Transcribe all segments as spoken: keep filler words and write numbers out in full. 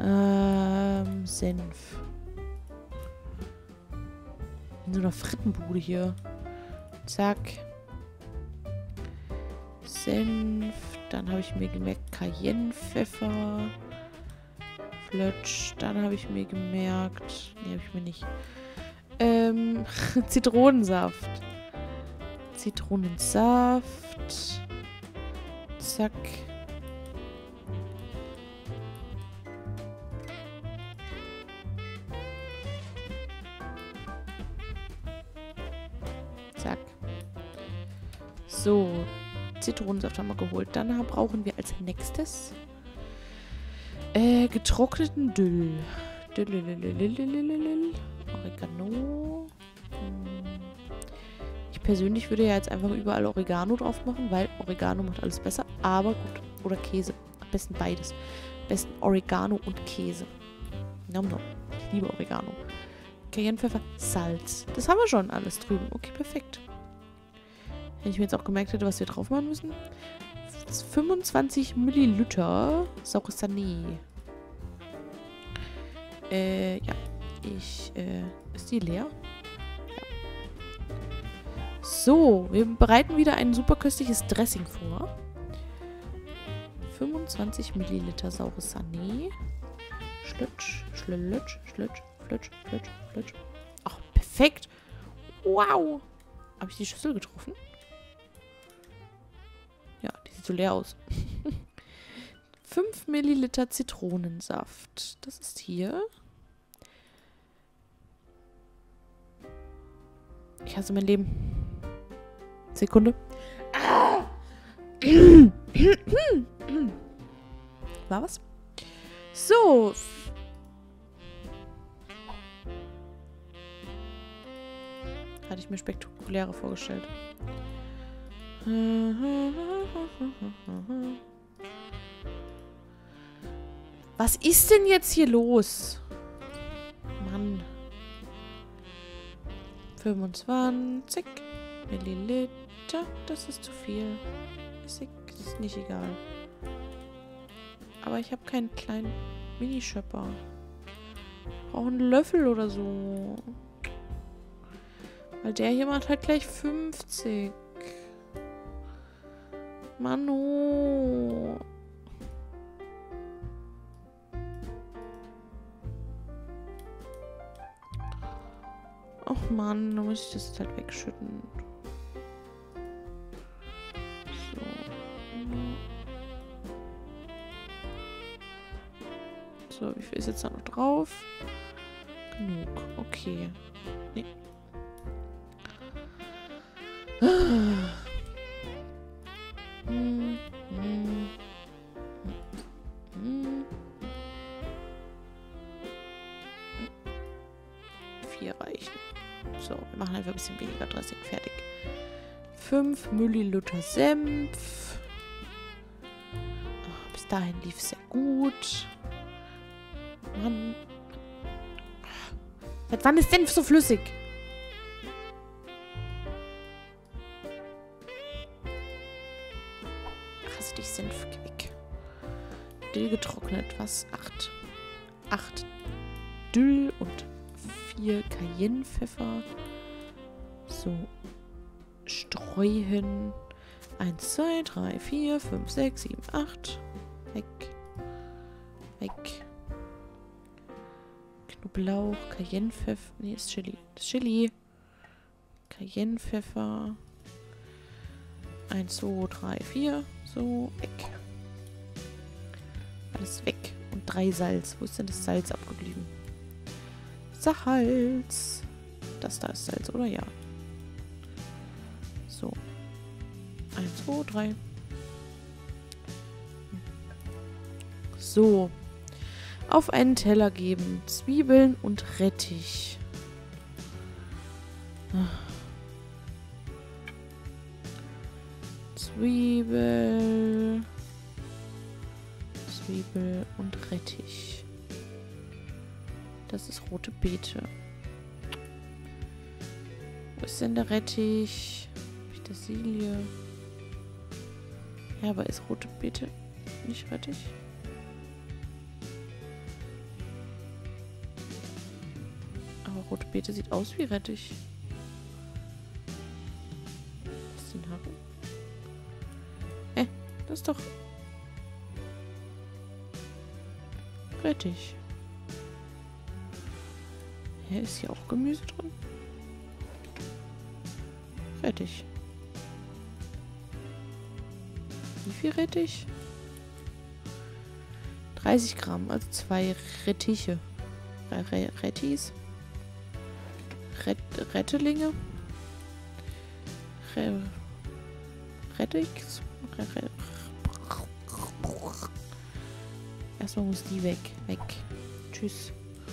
Ähm, Senf. In so einer Frittenbude hier. Zack. Senf. Dann habe ich mir gemerkt, Cayennepfeffer. Flötsch. Dann habe ich mir gemerkt. Nee, habe ich mir nicht. Ähm, Zitronensaft. Zitronensaft. Zack. Zack. So. Zitronensaft haben wir geholt. Dann brauchen wir als nächstes äh, getrockneten Dill. Dill. Oregano. Ich persönlich würde ja jetzt einfach überall Oregano drauf machen, weil Oregano macht alles besser. Aber gut. Oder Käse. Am besten beides. Am besten Oregano und Käse. Nom nom. Ich liebe Oregano. Cayennepfeffer, Salz. Das haben wir schon alles drüben. Okay, perfekt. Wenn ich mir jetzt auch gemerkt hätte, was wir drauf machen müssen. fünfundzwanzig Milliliter saures Sané. Äh, ja. Ich, äh, ist die leer? Ja. So, wir bereiten wieder ein super köstliches Dressing vor. fünfundzwanzig Milliliter saures Sané. Schlutsch, schlutsch, schlutsch, flutsch, flutsch, flutsch. Ach, perfekt. Wow. Habe ich die Schüssel getroffen? Ja, die sieht so leer aus. fünf Milliliter Zitronensaft. Das ist hier. Ich hasse mein Leben. Sekunde. Ah! War was? So. Hatte ich mir spektakulärer vorgestellt. Was ist denn jetzt hier los? Mann. fünfundzwanzig Milliliter. Das ist zu viel. Ist, ist nicht egal. Aber ich habe keinen kleinen Minischöpper. Ich brauche einen Löffel oder so. Weil der hier macht halt gleich fünfzig. Mano. Och Mann, da muss ich das jetzt halt wegschütten. So. So, wie viel ist jetzt da noch drauf? Genug. Okay. Nee. Hm, hm, hm. Vier reichen. So, wir machen einfach ein bisschen weniger Dressing. Fertig. fünf Milliliter Senf. Oh, bis dahin lief es sehr gut. Mann. Seit wann ist Senf so flüssig? Hasse dich, Senf, geh weg. Dill getrocknet. Was? Acht. Acht Dill und vier Cayennepfeffer. So. Streuen. Eins, zwei, drei, vier, fünf, sechs, sieben, acht. Weg. Weg. Knoblauch, Cayennepfeffer. Nee, ist Chili. Das ist Chili. Cayennepfeffer. Eins, zwei, drei, vier. So, weg. Alles weg. Und drei Salz. Wo ist denn das Salz abgeblieben? Salz. Das da ist Salz, oder? Ja. So. Eins, zwei, drei. So. Auf einen Teller geben. Zwiebeln und Rettich. Zwiebel. Zwiebel und Rettich. Das ist rote Beete. Wo ist denn der Rettich? Petersilie. Ja, aber ist rote Beete nicht Rettich? Rote Beete sieht aus wie Rettich. Was ist den Haken? Äh, das ist doch Rettich. Hä, ist hier auch Gemüse drin? Rettich. Wie viel Rettich? dreißig Gramm, also zwei Rettiche. Re Rettis. Ret Rettelinge. Re Rettichs. Re Re Erstmal muss die weg. Weg. Tschüss.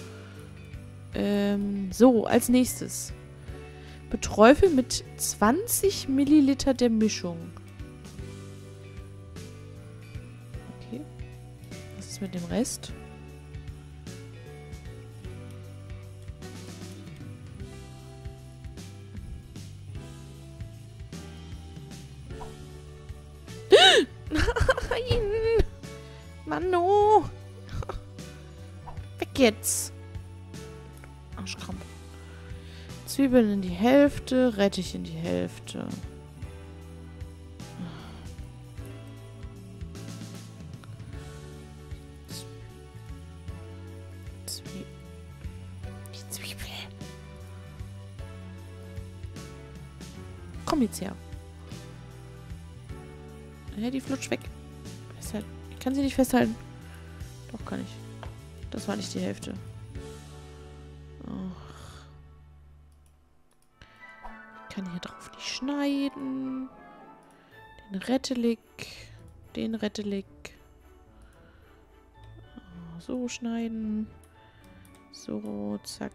Ähm, so, als nächstes. Beträufel mit zwanzig Milliliter der Mischung. Okay. Was ist mit dem Rest? Nein! Mano! Weg jetzt! Arschkrampf. Zwiebeln in die Hälfte, Rettich in die Hälfte. Zwie die Zwiebel. Komm jetzt her. Ja, die flutscht weg. Ich kann sie nicht festhalten. Doch, kann ich. Das war nicht die Hälfte. Ach. Ich kann hier drauf nicht schneiden. Den Rettelig. Den Rettelig. So schneiden. So, zack.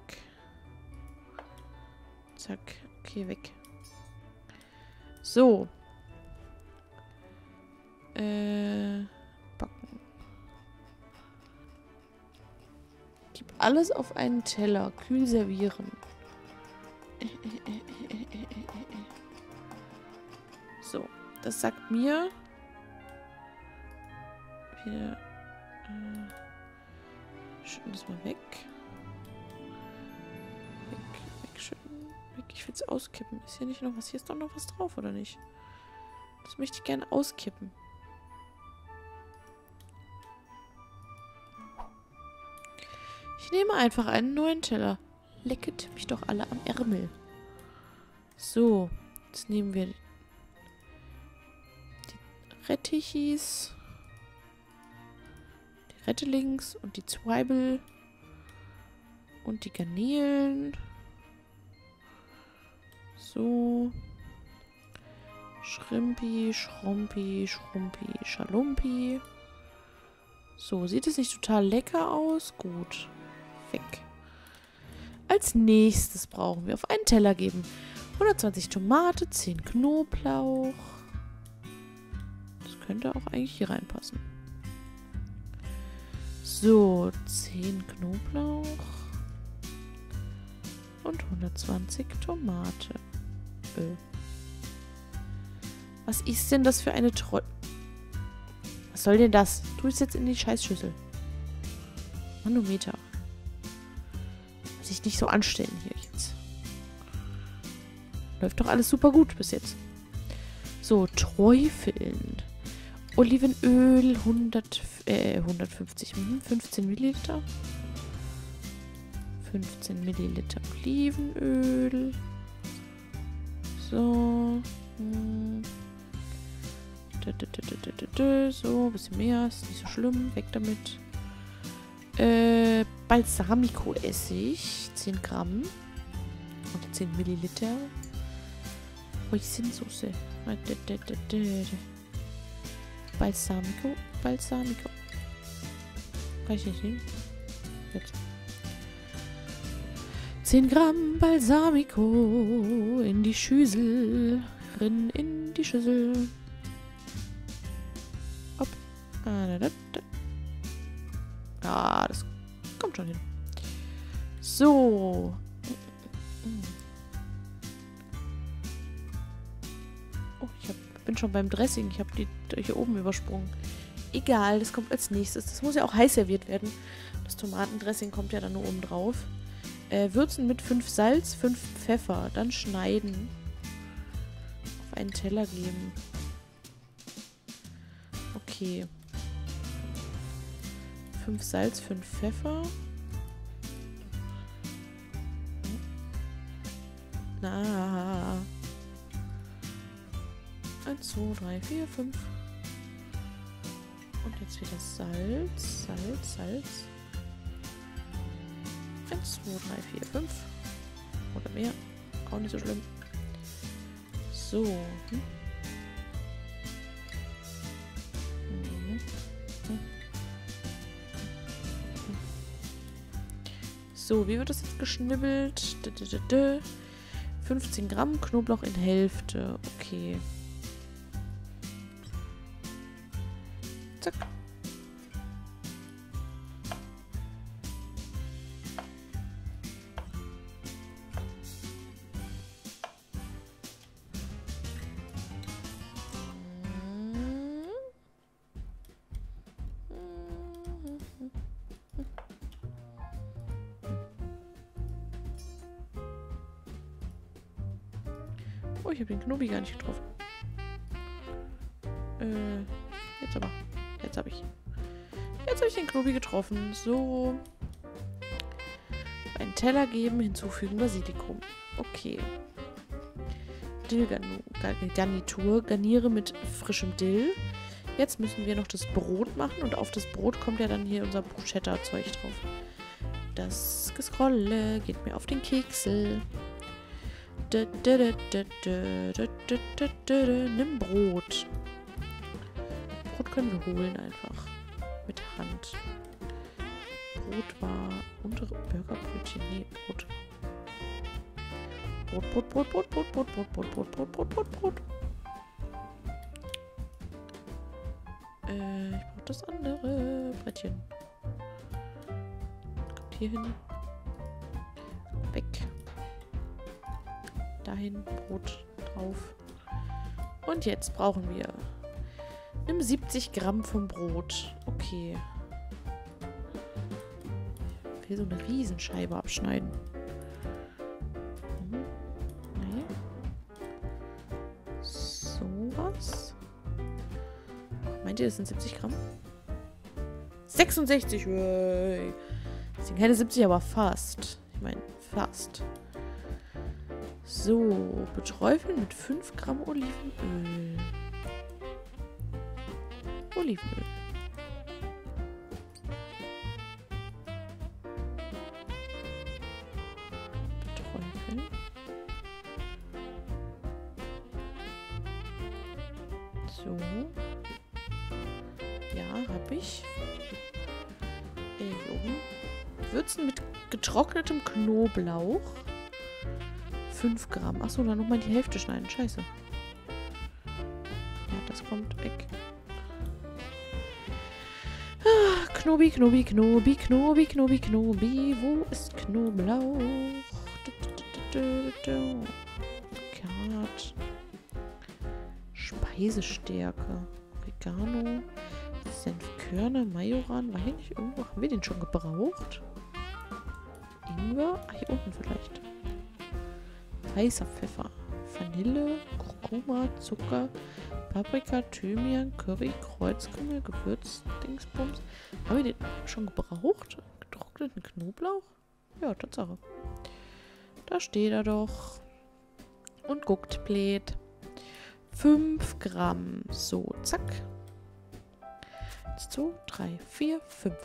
Zack. Okay, weg. So. Äh, backen. Gib alles auf einen Teller. Kühl servieren. Äh, äh, äh, äh, äh, äh. So, das sagt mir. Wir äh, schütten das mal weg. Weg, wegschütten. Weg. Ich will es auskippen. Ist hier nicht noch was? Hier ist doch noch was drauf, oder nicht? Das möchte ich gerne auskippen. Ich nehme einfach einen neuen Teller. Lecket mich doch alle am Ärmel. So, jetzt nehmen wir die Rettichis, die Rettelings und die Zwiebel und die Garnelen. So. Schrimpi, Schrumpi, Schrumpi, Schalumpi. So, sieht es nicht total lecker aus? Gut. Weg. Als nächstes brauchen wir auf einen Teller geben hundertzwanzig Tomate, zehn Knoblauch. Das könnte auch eigentlich hier reinpassen. So, zehn Knoblauch und hundertzwanzig Tomate. Äh. Was ist denn das für eine Troll... Was soll denn das? Tu es jetzt in die Scheißschüssel. Manometer. Sich nicht so anstellen hier jetzt. Läuft doch alles super gut bis jetzt. So, Träufeln. Olivenöl, hundert, äh, hundertfünfzig, fünfzehn Milliliter. fünfzehn Milliliter Olivenöl. So. Hm. So, ein bisschen mehr. Ist nicht so schlimm. Weg damit. Äh, Balsamico-Essig. zehn Gramm. Und zehn Milliliter. Hoisinsoße. Balsamico. Balsamico. Kann ich nicht nehmen? Jetzt. zehn Gramm Balsamico in die Schüssel. Rin in die Schüssel. Hopp. Ah, das kommt schon hin. So. Oh, ich hab, bin schon beim Dressing. Ich habe die hier oben übersprungen. Egal, das kommt als nächstes. Das muss ja auch heiß serviert werden. Das Tomatendressing kommt ja dann nur oben drauf. Äh, würzen mit fünf Salz, fünf Pfeffer. Dann schneiden. Auf einen Teller geben. Okay. fünf Salz, fünf Pfeffer. Na. eins, zwei, drei, vier, fünf. Und jetzt wieder Salz, Salz, Salz. eins, zwei, drei, vier, fünf. Oder mehr. Auch nicht so schlimm. So. Hm. Mhm. Hm. So, wie wird das jetzt geschnibbelt? fünfzehn Gramm, Knoblauch in Hälfte. Okay. Zack. Oh, ich habe den Knobi gar nicht getroffen. Äh, jetzt aber. Jetzt habe ich. Jetzt habe ich den Knobi getroffen. So. Einen Teller geben, hinzufügen Basilikum. Okay. Dill-Garnitur. Garniere mit frischem Dill. Jetzt müssen wir noch das Brot machen und auf das Brot kommt ja dann hier unser Bruschetta-Zeug drauf. Das Gescrolle geht mir auf den Keksel. Nimm Brot. Brot können wir holen einfach. Mit Hand. Brot war untere Burgerbrötchen. Nee, Brot. Brot, Brot, Brot, Brot, Brot, Brot, Brot, Brot, Brot, Brot, Brot, Brot, Brot. Äh, ich brauche das andere Brettchen. Kommt hier hin. Weg. Dahin, Brot drauf. Und jetzt brauchen wir nimm siebzig Gramm vom Brot. Okay. Ich will so eine Riesenscheibe abschneiden. Hm. Nee. Sowas. Meint ihr, das sind siebzig Gramm? sechsundsechzig! Ui. Das sind keine siebzig, aber fast. Ich meine, fast. So, beträufeln mit fünf Gramm Olivenöl. Olivenöl. Beträufeln. So. Ja, hab ich. Äh, hier oben. Würzen mit getrocknetem Knoblauch. fünf Gramm. Achso, dann nochmal die Hälfte schneiden. Scheiße. Ja, das kommt weg. Ah, Knobi, Knobi, Knobi, Knobi, Knobi, Knobi. Wo ist Knoblauch? Kat. Speisestärke. Oregano. Senfkörner, Majoran. War hier nicht irgendwo? Haben wir den schon gebraucht? Ingwer? Ah, hier unten vielleicht. Weißer Pfeffer, Vanille, Kurkuma, Zucker, Paprika, Thymian, Curry, Kreuzkümmel, Gewürz, Dingsbums. Haben wir den schon gebraucht? Getrockneten Knoblauch? Ja, Tatsache. Da steht er doch. Und guckt, blöd. fünf Gramm. So, zack. eins, zwei, drei, vier, fünf.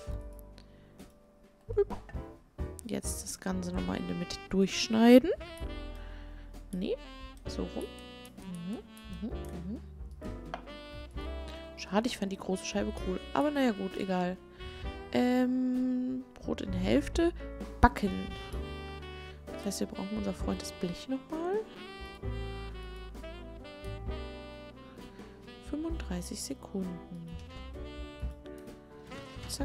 Jetzt das Ganze nochmal in der Mitte durchschneiden. Nee, so rum. Mhm, mhm, mhm. Schade, ich fand die große Scheibe cool. Aber naja, gut, egal. Ähm, Brot in der Hälfte. Backen. Das heißt, wir brauchen unser Freund das Blech nochmal. fünfunddreißig Sekunden. Zack.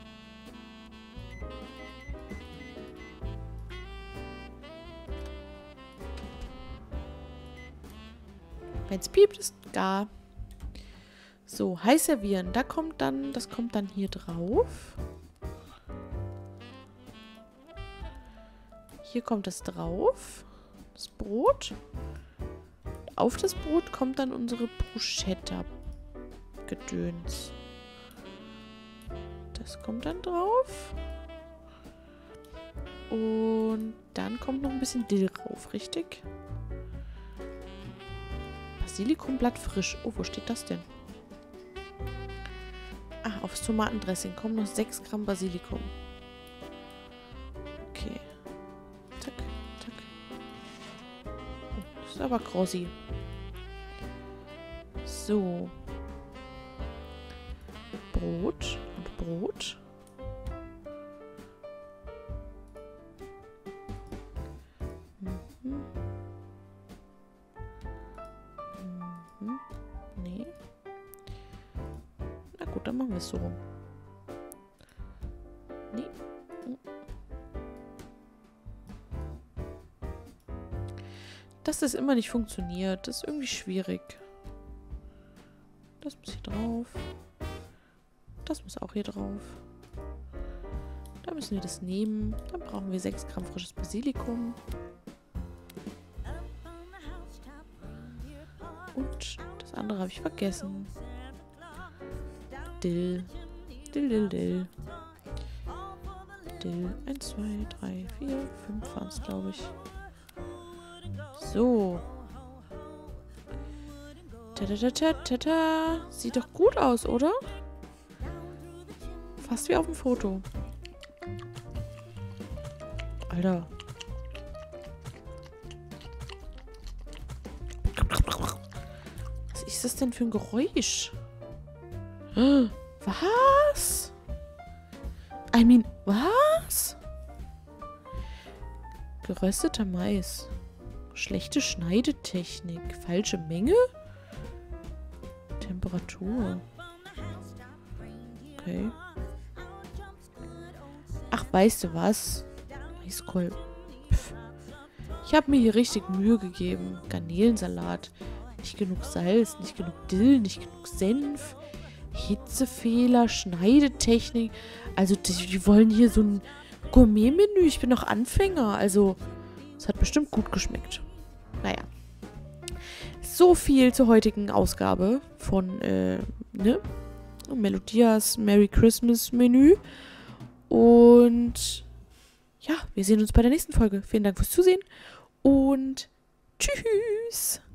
Wenn es piept, ist gar. So, heiß servieren. Da kommt dann, das kommt dann hier drauf. Hier kommt es drauf. Das Brot. Auf das Brot kommt dann unsere Bruschetta-Gedöns. Das kommt dann drauf. Und dann kommt noch ein bisschen Dill drauf, richtig? Basilikumblatt frisch. Oh, wo steht das denn? Ah, aufs Tomatendressing kommen noch sechs Gramm Basilikum. Okay. Zack, zack. Oh, das ist aber grossi. So. Brot und Brot. Mhm. Mhm. Nee. Na gut, dann machen wir es so rum. Nee. Dass das immer nicht funktioniert, das ist irgendwie schwierig. Das muss hier drauf. Das muss auch hier drauf. Da müssen wir das nehmen. Dann brauchen wir sechs Gramm frisches Basilikum. Und das andere habe ich vergessen. Dill. Dill, dill, dill. Dill. eins, zwei, drei, vier, fünf waren es, glaube ich. So. Tata. Sieht doch gut aus, oder? Fast wie auf dem Foto. Alter. Was ist das denn für ein Geräusch? Was? I mean, was? Gerösteter Mais. Schlechte Schneidetechnik. Falsche Menge? Temperatur. Okay. Ach, weißt du was? Maiskolben. Pff. Ich habe mir hier richtig Mühe gegeben. Garnelensalat. Nicht genug Salz, nicht genug Dill, nicht genug Senf. Hitzefehler, Schneidetechnik. Also, die, die wollen hier so ein Gourmet-Menü. Ich bin noch Anfänger. Also, es hat bestimmt gut geschmeckt. Naja. So viel zur heutigen Ausgabe von, äh, ne? Melodias Merry Christmas Menü. Und ja, wir sehen uns bei der nächsten Folge. Vielen Dank fürs Zusehen und tschüss!